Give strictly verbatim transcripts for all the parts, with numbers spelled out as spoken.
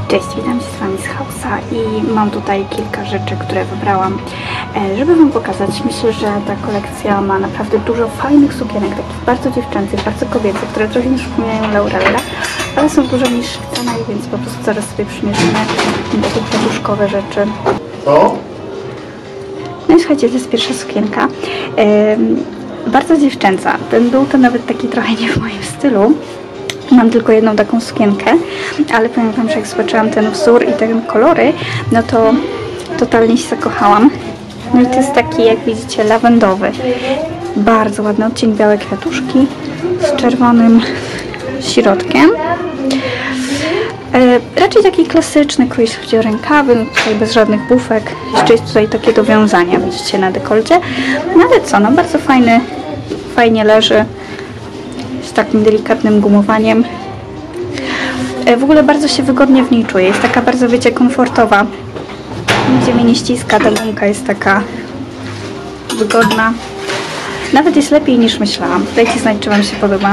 Cześć, witam się z Wami z Hausa i mam tutaj kilka rzeczy, które wybrałam, żeby Wam pokazać. Myślę, że ta kolekcja ma naprawdę dużo fajnych sukienek, takich bardzo dziewczęcych, bardzo kobiecych, które trochę nie przypominają Laurella, ale są dużo niższych cenach, więc po prostu zaraz sobie przymierzymy takie kwiatuszkowe rzeczy. Co? No i słuchajcie, to jest pierwsza sukienka. Yy, bardzo dziewczęca. Ten dół to nawet taki trochę nie w moim stylu. Mam tylko jedną taką sukienkę, ale powiem Wam, że jak zobaczyłam ten wzór i te kolory, no to totalnie się zakochałam. No i to jest taki, jak widzicie, lawendowy. Bardzo ładny odcień, białe kwiatuszki z czerwonym środkiem. E, raczej taki klasyczny krój, jeśli chodzi o rękawy, no tutaj bez żadnych bufek. Jeszcze jest tutaj takie dowiązania, widzicie, na dekolcie. No ale co, no bardzo fajny, fajnie leży. Z takim delikatnym gumowaniem. W ogóle bardzo się wygodnie w niej czuję. Jest taka bardzo, wiecie, komfortowa. Nigdzie mnie nie ściska, ta gumka jest taka wygodna. Nawet jest lepiej niż myślałam. Dajcie znać, czy Wam się podoba.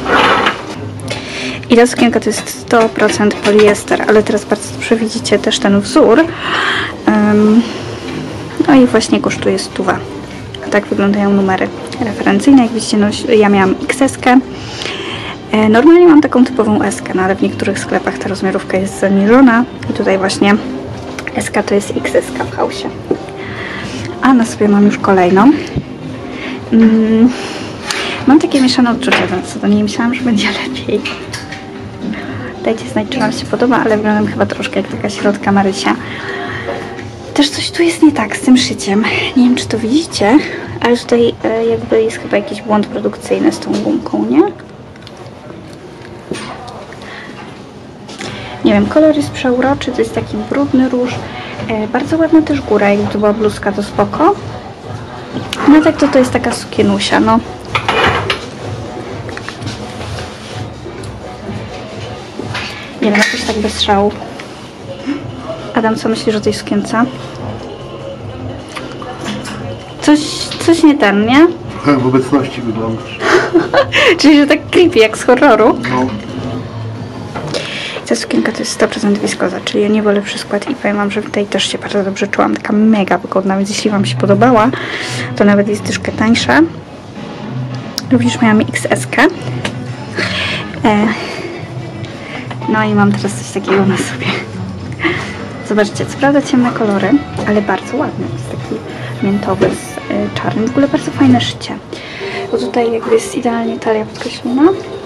I ta sukienka to jest sto procent poliester, ale teraz bardzo dobrze widzicie też ten wzór. Um, no i właśnie kosztuje stówę. Tak wyglądają numery referencyjne. Jak widzicie, no, ja miałam iks eskę. E, normalnie mam taką typową eskę, no, ale w niektórych sklepach ta rozmiarówka jest zaniżona. I tutaj właśnie eska to jest iks eska w Hausie. A na sobie mam już kolejną. Mm, mam takie mieszane odczucia co do niej. Myślałam, że będzie lepiej. Dajcie znać, czy Wam się podoba, ale wyglądam chyba troszkę jak taka środka Marysia. Też coś tu jest nie tak z tym szyciem. Nie wiem, czy to widzicie, ale tutaj e, jakby jest chyba jakiś błąd produkcyjny z tą gumką, nie? Nie wiem, kolor jest przeuroczy, to jest taki brudny róż. E, bardzo ładna też góra, jakby to była bluzka, to spoko. No tak to to jest taka sukienusia, no. Nie wiem, jakoś tak bez szału. Adam, co myślisz o tej sukience? Coś, coś nie ten, nie? Tak w obecności wyglądasz. Czyli, że tak creepy, jak z horroru. No. Ta sukienka to jest sto procent wiskoza, czyli ja nie wolę przyskład i powiem Wam, że tutaj też się bardzo dobrze czułam. Taka mega wygodna, więc jeśli Wam się podobała, to nawet jest troszkę tańsza. Również miałam iks eskę. E, no i mam teraz coś takiego na sobie. Zobaczcie, co prawda ciemne kolory, ale bardzo ładny. Jest taki miętowy z y, czarnym. W ogóle bardzo fajne szycie. Bo tutaj jakby jest idealnie talia podkreślona.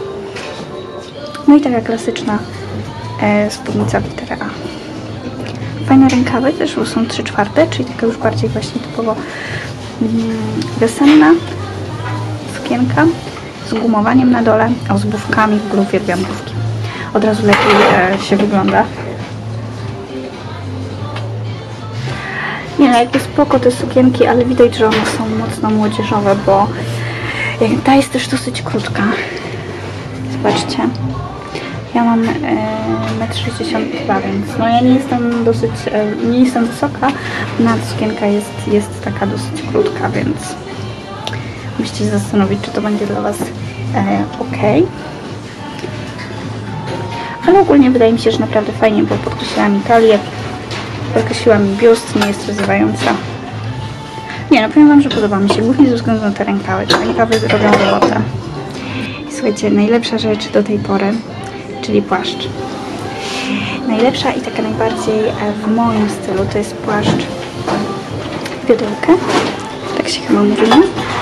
No i taka klasyczna e, spódnica w literę A. Fajne rękawy też, bo są trzy czwarte, czyli taka już bardziej właśnie typowo mm, wiosenna sukienka z gumowaniem na dole, o, z bufkami. W ogóle uwielbiam bufki. Od razu lepiej e, się wygląda. Nie no, jakby spoko te sukienki, ale widać, że one są mocno młodzieżowe, bo jak ta jest też dosyć krótka. Zobaczcie. Ja mam metr sześćdziesiąt dwa, więc no ja nie jestem dosyć, e, nie jestem wysoka, no ta sukienka jest, jest taka dosyć krótka, więc musicie się zastanowić, czy to będzie dla Was e, ok. Ale ogólnie wydaje mi się, że naprawdę fajnie, bo podkreśliła mi talię. Podkreśliła mi biust, nie jest rozrywająca. Nie no, powiem Wam, że podoba mi się, głównie ze względu na te rękawy. Te rękawy robią robotę. I słuchajcie, najlepsza rzecz do tej pory, czyli płaszcz. Najlepsza i taka najbardziej w moim stylu to jest płaszcz w wiodełkę. Tak się chyba mówi.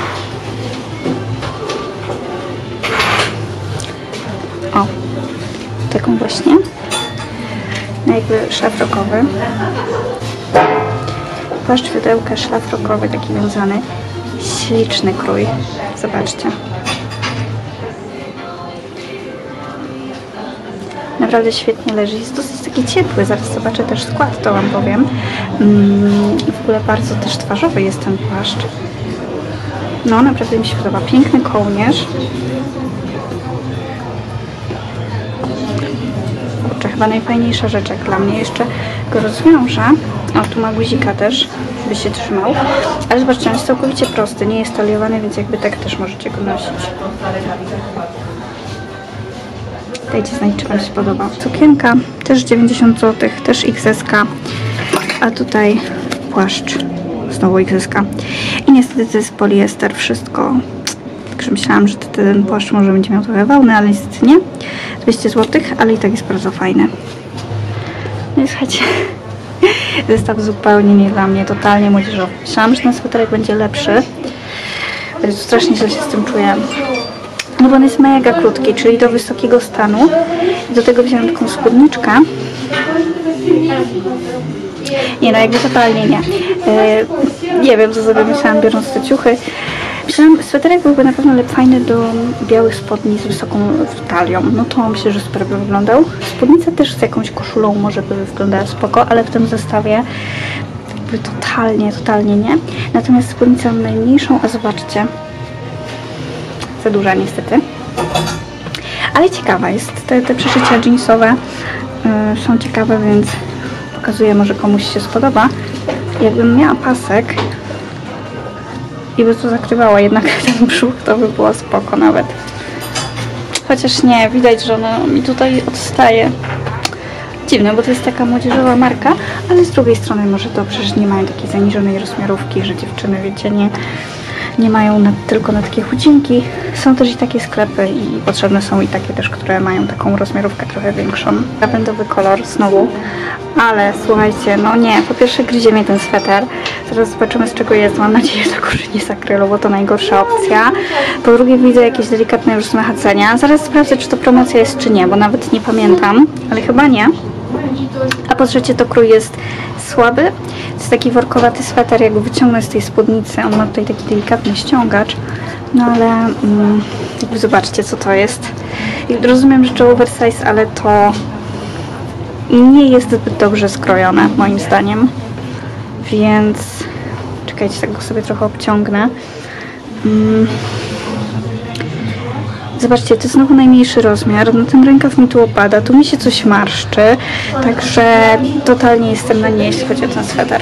O, taką właśnie. No jakby szlafrokowy. Płaszcz wiodełka szlafrokowy, taki wiązany. Śliczny krój. Zobaczcie. Naprawdę świetnie leży. Jest dosyć taki ciepły. Zaraz zobaczę też skład, to Wam powiem. Mm, w ogóle bardzo też twarzowy jest ten płaszcz. No, naprawdę mi się podoba. Piękny kołnierz. Chyba najfajniejsza rzecz jak dla mnie. Jeszcze go rozwiążę. O, tu ma guzika też, by się trzymał. Ale zobaczcie, on jest całkowicie prosty. Nie jest taliowany, więc jakby tak też możecie go nosić. Dajcie znać, czy Wam się podoba. Sukienka, też dziewięćdziesiąt złotych, też X S K. A tutaj płaszcz, znowu X S K. I niestety to jest poliester, wszystko. Także myślałam, że ten płaszcz może będzie miał trochę wełny, ale niestety nie. dwieście złotych, ale i tak jest bardzo fajny. No i słuchajcie, zestaw zupełnie nie dla mnie, totalnie młodzieżowy. Myślałam, że ten sweterek będzie lepszy. Strasznie źle się z tym czuję. No bo on jest mega krótki, czyli do wysokiego stanu. I do tego wziąłem taką spódniczkę. Nie no, jakby totalnie nie. Yy, nie wiem, co sobie myślałam, biorąc te ciuchy. Myślałam, sweterek byłby na pewno fajny do białych spodni z wysoką talią. No to myślę, że super by wyglądał. Spódnica też z jakąś koszulą może by wyglądała spoko, ale w tym zestawie jakby totalnie, totalnie nie. Natomiast spódnicę mam najmniejszą, a zobaczcie, za duża niestety. Ale ciekawa jest. Te, te przeszycia jeansowe yy, są ciekawe, więc pokazuję, może komuś się spodoba. Jakbym miała pasek i by to zakrywała jednak ten brzuch, to by było spoko nawet. Chociaż nie, widać, że ona mi tutaj odstaje. Dziwne, bo to jest taka młodzieżowa marka, ale z drugiej strony może dobrze, że nie mają takiej zaniżonej rozmiarówki, że dziewczyny, wiecie, nie, nie mają na, tylko na takie chucinki. Są też i takie sklepy i potrzebne są i takie też, które mają taką rozmiarówkę trochę większą. Lawendowy kolor znowu, ale słuchajcie, no nie, po pierwsze gryzie mnie ten sweter. Zaraz zobaczymy, z czego jest. Mam nadzieję, że to nie z akrylu, bo to najgorsza opcja. Po drugie widzę jakieś delikatne już zmachacenia. Zaraz sprawdzę, czy to promocja jest, czy nie, bo nawet nie pamiętam, ale chyba nie. A po trzecie to krój jest słaby. To jest taki workowaty sweter, jak go wyciągnę z tej spódnicy. On ma tutaj taki delikatny ściągacz. No ale mm, jakby zobaczcie, co to jest. I rozumiem, że to oversize, ale to nie jest zbyt dobrze skrojone, moim zdaniem. Więc czekajcie, tak go sobie trochę obciągnę. Mm. Zobaczcie, to jest znowu najmniejszy rozmiar. No ten rękaw mi tu opada, tu mi się coś marszczy. Także totalnie jestem na nie, jeśli chodzi o ten sweter.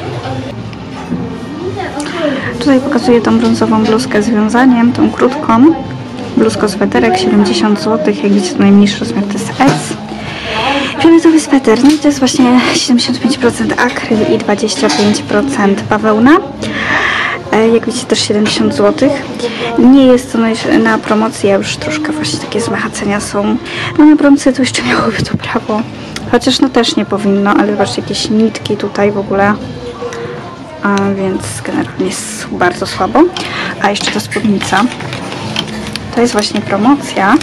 Tutaj pokazuję tą brązową bluzkę z wiązaniem, tą krótką. Bluzko sweterek, siedemdziesiąt złotych. Jak widzicie, to najmniejszy rozmiar to jest S. Fioletowy sweter, no i to jest właśnie siedemdziesiąt pięć procent akryl i dwadzieścia pięć procent bawełna. Jak widzicie, też siedemdziesiąt złotych. Nie jest to na promocji, a już troszkę właśnie takie zmachacenia są. No na promocji to jeszcze miałoby to prawo. Chociaż no też nie powinno, ale zobaczcie, jakieś nitki tutaj w ogóle. A więc generalnie jest bardzo słabo. A jeszcze ta spódnica. To jest właśnie promocja.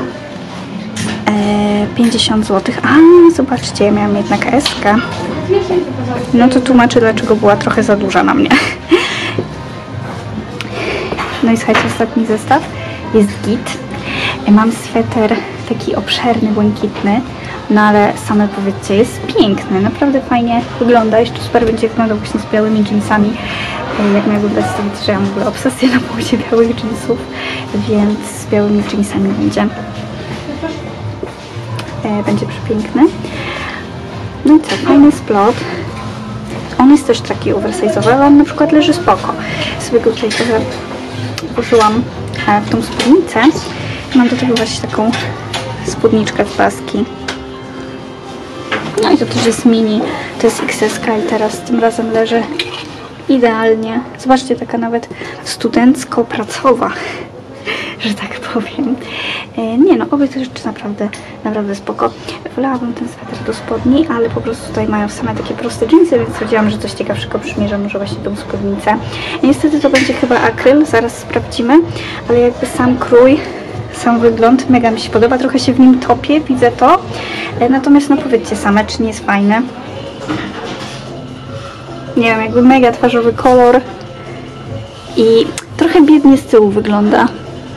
pięćdziesiąt złotych. A, zobaczcie, ja miałam jednak eskę. No to tłumaczę, dlaczego była trochę za duża na mnie. No i słuchajcie, ostatni zestaw jest git. Mam sweter taki obszerny, błękitny, no ale same powiedzcie, jest piękny, naprawdę fajnie wygląda. Jeszcze super będzie wyglądał właśnie z białymi jeansami. Jak miałbym dać sobie, że ja mam w ogóle obsesję na płycie białych jeansów, więc z białymi jeansami będzie. Będzie przepiękny. No i co, fajny splot. On jest też taki oversize'owy, ale on na przykład leży spoko. Sobie go tutaj trochę włożyłam w tą spódnicę. Mam do tego właśnie taką spódniczkę w paski. No i to też jest mini. To jest X S K i teraz tym razem leży idealnie. Zobaczcie, taka nawet studencko-pracowa, że tak powiem. Nie no, obie te rzeczy naprawdę, naprawdę spoko. Wolałabym ten sweter do spodni, ale po prostu tutaj mają same takie proste dżinsy, więc stwierdziłam, że coś ciekawszego przymierzę, może właśnie tą spódnicę. Niestety to będzie chyba akryl, zaraz sprawdzimy, ale jakby sam krój, sam wygląd mega mi się podoba, trochę się w nim topię, widzę to. Natomiast no powiedzcie same, czy nie jest fajne. Nie wiem, jakby mega twarzowy kolor i trochę biednie z tyłu wygląda.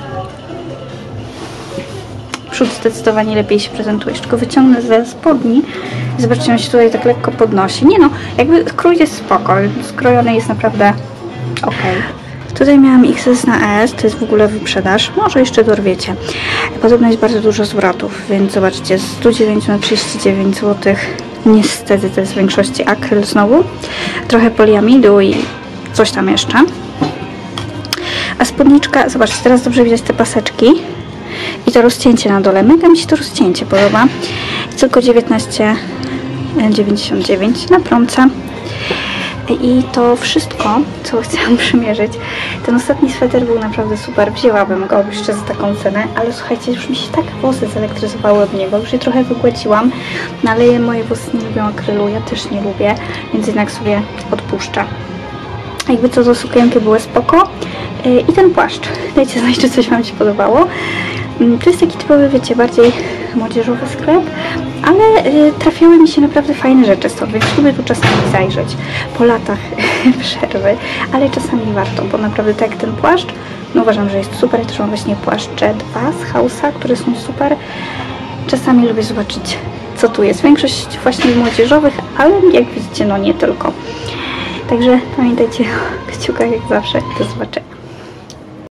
Przód zdecydowanie lepiej się prezentuje. Tylko wyciągnę ze spodni i zobaczcie, on się tutaj tak lekko podnosi. Nie no, jakby krój jest spoko, skrojony jest naprawdę ok. Tutaj miałam X S na S, to jest w ogóle wyprzedaż, może jeszcze dorwiecie. Podobno jest bardzo dużo zwrotów, więc zobaczcie, z sto dziewięć na trzydzieści dziewięć złotych. Niestety to jest w większości akryl znowu. Trochę poliamidu i coś tam jeszcze. A spódniczka, zobaczcie, teraz dobrze widać te paseczki. I to rozcięcie na dole. Mega mi się to rozcięcie podoba. I tylko dziewiętnaście dziewięćdziesiąt dziewięć na promce. I to wszystko, co chciałam przymierzyć. Ten ostatni sweter był naprawdę super. Wzięłabym go jeszcze za taką cenę, ale słuchajcie, już mi się tak włosy zelektryzowały od niego. Już je trochę wygładziłam, no ale moje włosy nie lubią akrylu, ja też nie lubię, więc jednak sobie odpuszczę. Jakby co, do sukienki były spoko. I ten płaszcz. Dajcie znać, czy coś Wam się podobało. To jest taki typowy, wiecie, bardziej młodzieżowy sklep, ale y, trafiały mi się naprawdę fajne rzeczy stąd, więc lubię tu czasami zajrzeć po latach przerwy, ale czasami warto, bo naprawdę tak jak ten płaszcz, no uważam, że jest super. Też mam właśnie płaszcze dwa z Hausa, które są super. Czasami lubię zobaczyć, co tu jest. Większość właśnie młodzieżowych, ale jak widzicie, no nie tylko. Także pamiętajcie o kciukach jak zawsze. Do zobaczenia.